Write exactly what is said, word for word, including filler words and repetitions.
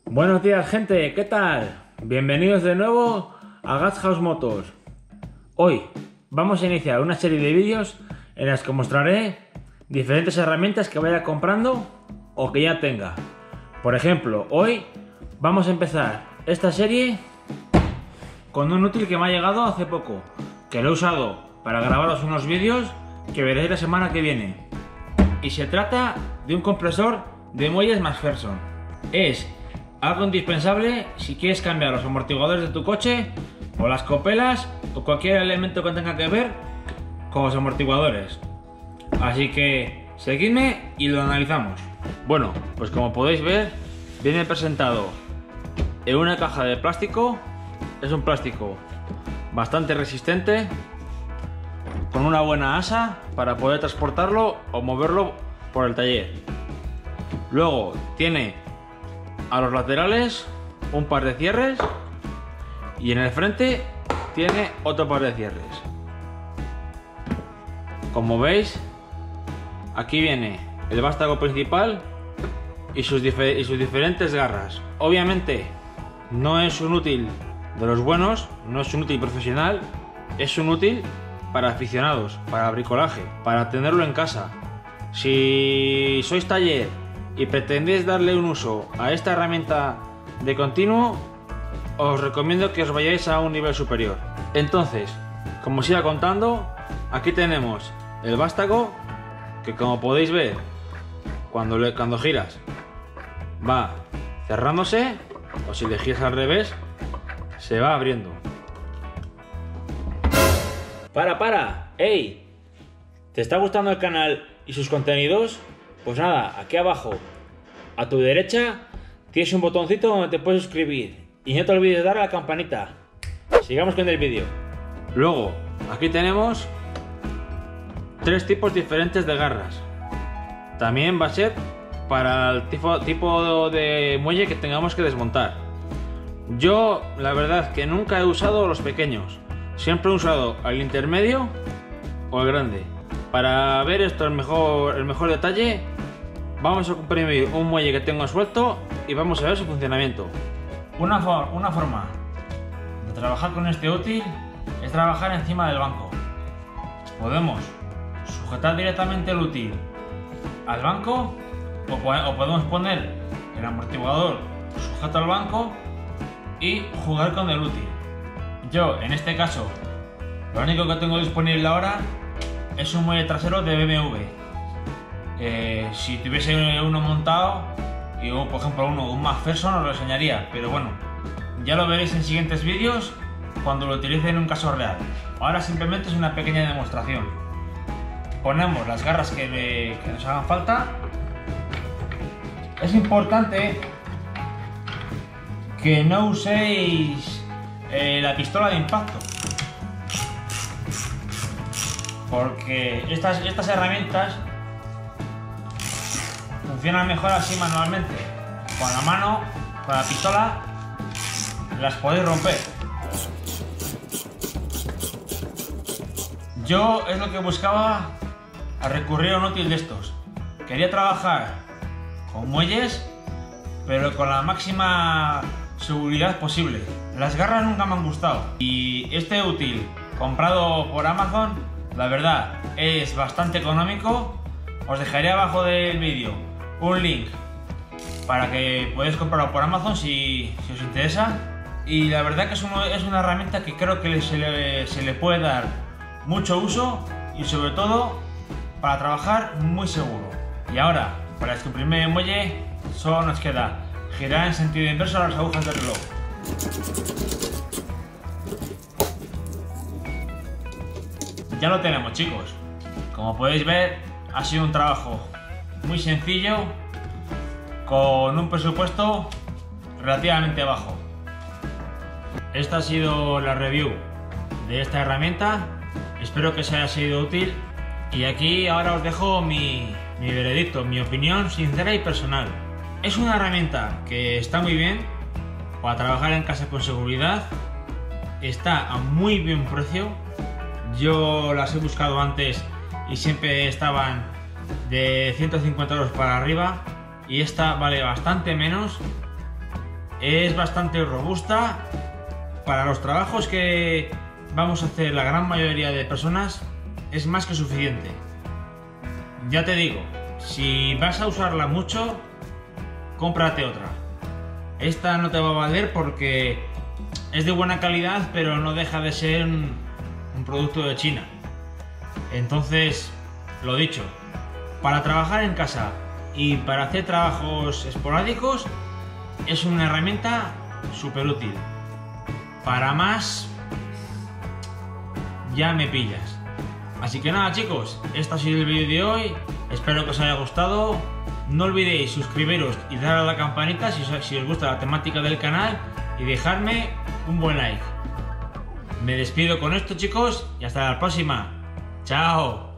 Buenos días, gente, ¿qué tal? Bienvenidos de nuevo a Gas House Motors. Hoy vamos a iniciar una serie de vídeos en las que mostraré diferentes herramientas que vaya comprando o que ya tenga. Por ejemplo, hoy vamos a empezar esta serie con un útil que me ha llegado hace poco, que lo he usado para grabaros unos vídeos que veréis la semana que viene. Y se trata de un compresor de muelles McPherson. Es algo indispensable si quieres cambiar los amortiguadores de tu coche o las copelas o cualquier elemento que tenga que ver con los amortiguadores. Así que seguidme y lo analizamos. Bueno, pues como podéis ver, viene presentado en una caja de plástico. Es un plástico bastante resistente, con una buena asa para poder transportarlo o moverlo por el taller. Luego tiene a los laterales un par de cierres y en el frente tiene otro par de cierres. Como veis, aquí viene el vástago principal y sus, difer y sus diferentes garras. Obviamente no es un útil de los buenos, no es un útil profesional, es un útil para aficionados, para bricolaje, para tenerlo en casa. Si sois taller y pretendéis darle un uso a esta herramienta de continuo, os recomiendo que os vayáis a un nivel superior. Entonces, como os iba contando, aquí tenemos el vástago, que como podéis ver, cuando, le, cuando giras va cerrándose, o si le giras al revés, se va abriendo. ¡Para, para! ¡Ey! ¿Te está gustando el canal y sus contenidos? Pues nada, aquí abajo, a tu derecha, tienes un botoncito donde te puedes suscribir. Y no te olvides de dar a la campanita. Sigamos con el vídeo. Luego, aquí tenemos tres tipos diferentes de garras. También va a ser para el tipo, tipo de muelle que tengamos que desmontar. Yo, la verdad, es que nunca he usado los pequeños. Siempre he usado el intermedio o el grande. Para ver esto el mejor, el mejor detalle, vamos a comprimir un muelle que tengo suelto y vamos a ver su funcionamiento. Una, for una forma de trabajar con este útil es trabajar encima del banco. Podemos sujetar directamente el útil al banco o, o podemos poner el amortiguador sujeto al banco y jugar con el útil. Yo, en este caso, lo único que tengo disponible ahora es un muelle trasero de B M W. Eh, si tuviese uno montado, y por ejemplo uno, un McPherson, os lo enseñaría, pero bueno, ya lo veréis en siguientes vídeos cuando lo utilice en un caso real. Ahora simplemente es una pequeña demostración. Ponemos las garras que, me, que nos hagan falta. Es importante que no uséis eh, la pistola de impacto, porque estas, estas herramientas funcionan mejor así manualmente. Con la mano, con la pistola, las podéis romper. Yo es lo que buscaba al recurrir a un útil de estos. Quería trabajar con muelles, pero con la máxima seguridad posible. Las garras nunca me han gustado y este útil comprado por Amazon, la verdad, es bastante económico. Os dejaré abajo del vídeo un link para que podáis comprarlo por Amazon si, si os interesa. Y la verdad que es, uno, es una herramienta que creo que se le, se le puede dar mucho uso y sobre todo para trabajar muy seguro. Y ahora, para descomprimir el muelle, solo nos queda girar en sentido inverso a las agujas del reloj. Ya lo tenemos, chicos. Como podéis ver, ha sido un trabajo muy sencillo con un presupuesto relativamente bajo. Esta ha sido la review de esta herramienta. Espero que os haya sido útil y aquí ahora os dejo mi, mi veredicto, mi opinión sincera y personal. Es una herramienta que está muy bien para trabajar en casa con seguridad. Está a muy buen precio. Yo las he buscado antes y siempre estaban de ciento cincuenta euros para arriba y esta vale bastante menos es bastante robusta. Para los trabajos que vamos a hacer la gran mayoría de personas es más que suficiente. Ya te digo, si vas a usarla mucho, cómprate otra. Esta no te va a valer porque es de buena calidad, pero no deja de ser un, un producto de China. Entonces, lo dicho, para trabajar en casa y para hacer trabajos esporádicos es una herramienta súper útil. Para más, ya me pillas. Así que nada, chicos, este ha sido el vídeo de hoy. Espero que os haya gustado. No olvidéis suscribiros y darle a la campanita si os, si os gusta la temática del canal y dejarme un buen like. Me despido con esto, chicos, y hasta la próxima. ¡Chao!